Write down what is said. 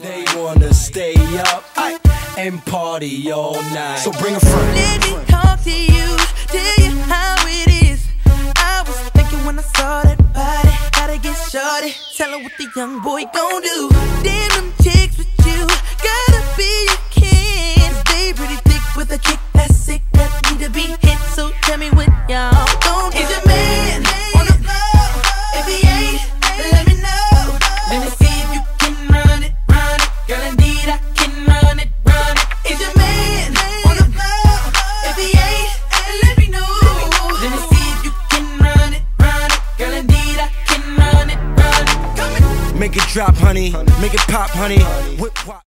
They wanna stay up and party all night. So bring a friend. Let me talk to you, tell you how it is. I was thinking when I saw that body, gotta get shorty. Tell her what the young boy gon' do. Damn them chicks with you, gotta be your kin. They pretty thick with a kick that's sick, that need to be hit. So tell me what y'all gon' do. Is your man on the floor? If he ain't, let me know. Let me see if you can run it, girl. Indeed I can run it. Is your man on the floor? If he ain't, let me know. Let me see if you can run it, girl. Indeed I can run it. Come in. Make it drop, honey. Make it pop, honey. Whip, wop.